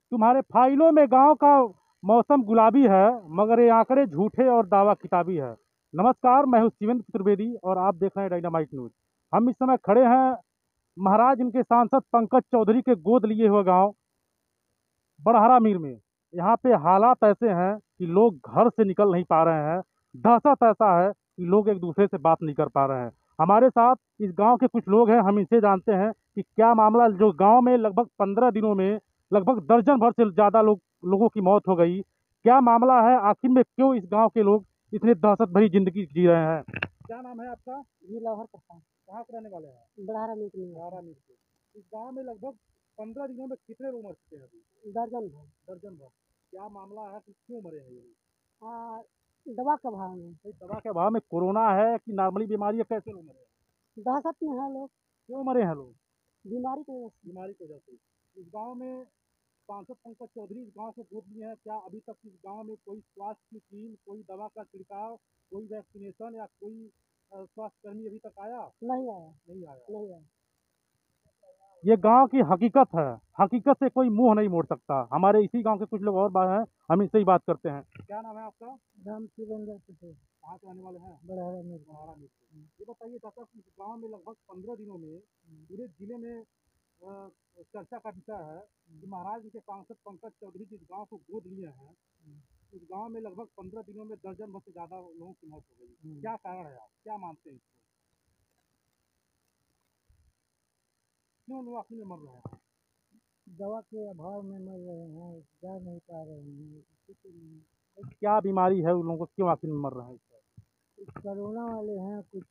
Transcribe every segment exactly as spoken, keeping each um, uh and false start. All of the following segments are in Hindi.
तुम्हारे फाइलों में गांव का मौसम गुलाबी है, मगर ये आंकड़े झूठे और दावा किताबी है। नमस्कार, मैं हूं शिवेंद्र चतुर्वेदी और आप देख रहे हैं डायनामाइट न्यूज। हम इस समय खड़े हैं महाराज इनके सांसद पंकज चौधरी के गोद लिए हुए गांव बड़हरा मीर में। यहाँ पे हालात ऐसे हैं कि लोग घर से निकल नहीं पा रहे हैं। दहशत ऐसा है कि लोग एक दूसरे से बात नहीं कर पा रहे हैं। हमारे साथ इस गांव के कुछ लोग हैं, हम इनसे जानते हैं कि क्या मामला। जो गांव में लगभग पंद्रह दिनों में लगभग दर्जन भर से ज्यादा लोग लोगों की मौत हो गई। क्या मामला है, आखिर में क्यों इस गांव के लोग इतनी दहशत भरी जिंदगी जी रहे हैं? क्या नाम है आपका? जी लहर पठान कहाँ के रहने वाले हैं? बढ़ारा मीट में बड़हरा मीर के। इस गांव में लगभग पंद्रह दिनों में कितने लोग मर चुके हैं अभी? दर्जन भर दर्जन भर। क्या मामला है कि क्यों मरे हैं ये लोग? आ, दवा का भाव में भाई दवा के अभाव में कोरोना है कि नॉर्मली बीमारी है, कैसे लोग मरे हैं? दहशत में है लोग, क्यों मरे हैं लोग? बीमारी की वजह से। बीमारी की वजह से। इस गांव में सांसद पंकज चौधरी इस गांव से गोद लिए हैं। क्या अभी तक इस गांव में कोई स्वास्थ्य की टीम, कोई दवा का छिड़काव, कोई वैक्सीनेशन या कोई अ, स्वास्थ्य कर्मी अभी तक आया? नहीं आया नहीं आया। नहीं आया ये गांव की हकीकत है। हकीकत से कोई मुंह नहीं मोड़ सकता। हमारे इसी गांव के कुछ लोग और बात हैं, हम इनसे ही बात करते हैं। क्या नाम है आपका? राम शिवेंद्र से कहाँ के रहने वाले हैं? बढ़ारा मीट बड़हरा मीर से। ये बताइए चाचा, इस गांव में लगभग पंद्रह दिनों में पूरे जिले में अ, चर्चा का विषय है कि महाराज जी के सांसद पंकज चौधरी जिस गांव को गोद लिए हैं, उस गांव में लगभग पंद्रह दिनों में दर्जन भर से ज्यादा लोगों की मौत हो गई। क्या कारण है, आप क्या मानते हैं इसको? क्यों लोग आखिर में मर रहे हैं? दवा के अभाव में मर रहे हैं, जा नहीं पा रहे हैं। इसी के लिए क्या बीमारी है उन लोगों को, क्यों आखिर में मर रहे हैं इससे? कुछ कोरोना वाले हैं, कुछ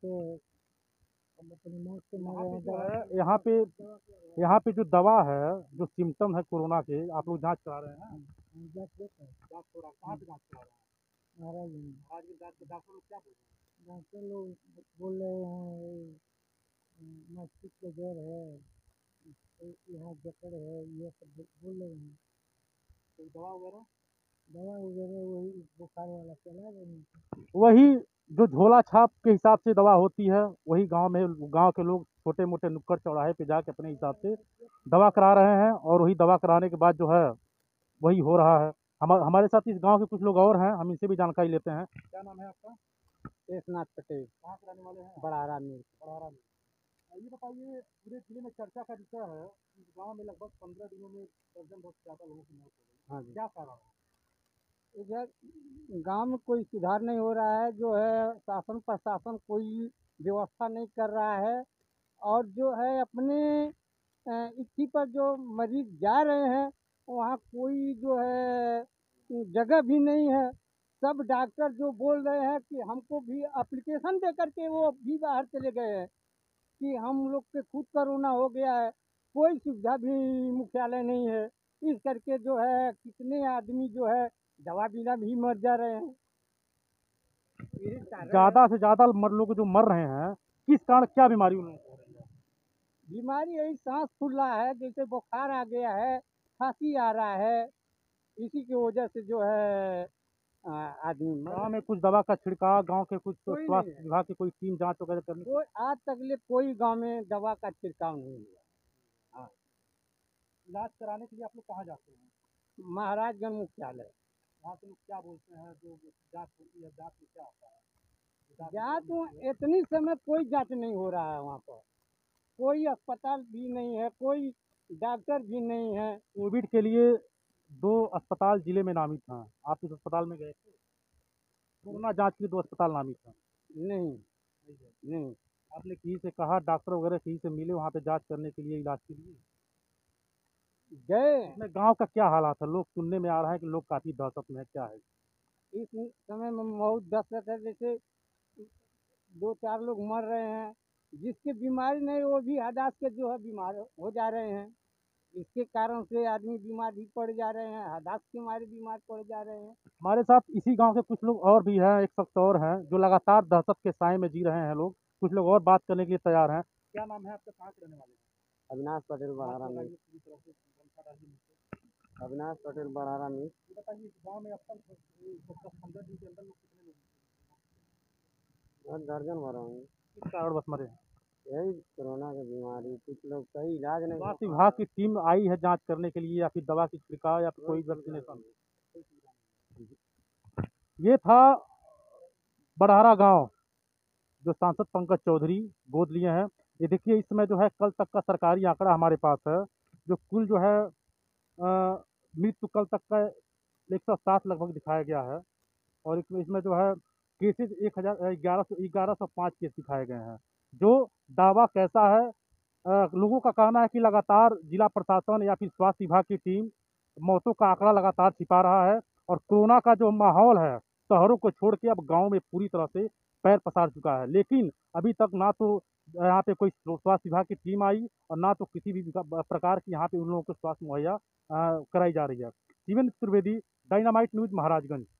हम अपनी मौत से मर यहाँ रहे पे हैं। जो दवा है, यहाँ पे यहाँ पे जो दवा है, जो सिम्टम है कोरोना के, आप लोग जांच करा रहे हैं? जांच देते हैं जांच हो रहा है। कहाँ पे जांच करा रहे हैं? महाराज जी। महाराज के जांच के डॉक्टर लोग क्या बोल रहे हैं? डॉक्टर लोग बोल रहे हैं मस्तिष्क का जर है, यहाँ जकड़ है, ये सब बोल रहे हैं। कोई दवा वगैरह? दवा वगैरह वही बुखार वाला चला रहे हैं। वही जो झोला छाप के हिसाब से दवा होती है, वही गांव में गांव के लोग छोटे मोटे नुक्कड़ चौराहे पे जाके अपने हिसाब से दवा करा रहे हैं, और वही दवा कराने के बाद जो है वही हो रहा है। हम हमारे साथ इस गांव के कुछ लोग और हैं, हम इनसे भी जानकारी लेते हैं। क्या नाम है आपका? शेषनाथ पटेल कहाँ के रहने वाले हैं? बढ़ारा मीर। बड़हरा में। ये बताइए, पूरे जिले में चर्चा का विषय है कि इस गांव में लगभग पंद्रह दिनों में दर्जन भर से ज्यादा लोगों की मौत हो गई। हाँ जी, क्या कारण है? इधर गांव में कोई सुधार नहीं हो रहा है। जो है शासन प्रशासन कोई व्यवस्था नहीं कर रहा है, और जो है अपने अ, इसी पर जो मरीज जा रहे हैं वहाँ कोई जो है जगह भी नहीं है। सब डॉक्टर जो बोल रहे हैं कि हमको भी एप्लीकेशन दे करके वो भी बाहर चले गए हैं कि हम लोग के खुद कोरोना हो गया है। कोई सुविधा भी मुख्यालय नहीं है। इस करके जो है कितने आदमी जो है दवा बिना भी मर जा रहे हैं। यही कारण है। ज्यादा से ज्यादा मर लोग जो मर रहे हैं, किस कारण, क्या बीमारी उन लोगों को हो रही है? बीमारी यही सांस फूल रहा है, जैसे बुखार आ गया है, खांसी आ रहा है। इसी की वजह से जो है आ, आदमी मर गाँव रहा में कुछ दवा का छिड़काव, गांव के कुछ कोई नहीं स्वास्थ्य है। विभाग की कोई टीम जांच वगैरह है करने की? कोई आज तक ले कोई गांव में दवा का छिड़काव नहीं हुआ। हाँ, इलाज कराने के लिए आप लोग कहाँ जाते हैं? महाराजगंज मुख्यालय। वहाँ के लोग क्या बोलते हैं? जो जांच होती है, जांच में क्या आता है? जांच जांच में होती है? इतनी समय कोई जांच नहीं हो रहा है वहाँ पर। कोई अस्पताल भी नहीं है, कोई डॉक्टर भी नहीं है। कोविड के लिए दो अस्पताल जिले में नामित हैं। आप इस अस्पताल में गए थे? कोरोना जांच के लिए दो अस्पताल नामित हैं। नहीं नहीं आपने कहीं से कहा, डॉक्टर वगैरह कहीं से मिले वहाँ पे जांच करने के लिए, इलाज के लिए? गए। इसमें गांव का क्या हालात है? लोग सुनने में आ रहा है कि लोग काफी दहशत में है, क्या है? इस समय में बहुत दहशत है। जैसे दो चार लोग मर रहे हैं, जिसकी बीमारी नहीं वो भी हदास के जो है बीमार हो जा रहे हैं। इसके कारण से आदमी बीमार भी पड़ जा रहे हैं, हदास के मारे बीमार पड़ जा रहे हैं। हमारे साथ इसी गांव के कुछ लोग और भी हैं, एक शख्स और हैं जो लगातार दहशत के साए में जी रहे हैं। लोग कुछ लोग और बात करने के लिए तैयार हैं। क्या नाम है आपका? कहाँ के रहने वाले हैं? अविनाश पटेल बढ़ारा बात में। बताइए पूरी तरह से, जानकारी डालिए मुझसे। अविनाश पटेल बढ़ारा में। ये बताइए, इस गाँव में अब तक दस पंद्रह दिन के अंदर लोग कितने लोग दर्जन भर रहे हैं। किस कारण बस मरे हैं? यही कोरोना की बीमारी, कुछ लोग सही इलाज नहीं हो स्वास्थ्य पा विभाग रहा। की टीम आई है जांच करने के लिए या फिर दवा की छिड़काव या फिर कोई वैक्सीनेशन? ये था बड़हरा गांव जो सांसद पंकज चौधरी गोद लिए हैं। ये देखिए इस समय जो है कल तक का सरकारी आंकड़ा हमारे पास है, जो कुल जो है अ, मृत्यु कल तक का एक सौ सात लगभग दिखाया गया है। और इसमें इसमें जो है केसेज एक हज़ार ग्यारह सौ ग्यारह सौ पाँच केस दिखाए गए हैं। जो दावा कैसा है, अ, लोगों का कहना है कि लगातार जिला प्रशासन या फिर स्वास्थ्य विभाग की टीम मौतों का आंकड़ा लगातार छिपा रहा है। और कोरोना का जो माहौल है शहरों को छोड़ के अब गांव में पूरी तरह से पैर पसार चुका है। लेकिन अभी तक ना तो यहाँ पे कोई स्वास्थ्य विभाग की टीम आई और ना तो किसी भी विका- प्रकार की यहाँ पे उन लोगों को स्वास्थ्य मुहैया अ, कराई जा रही है। Shivendra Chaturvedi, dynamite news, Maharajganj.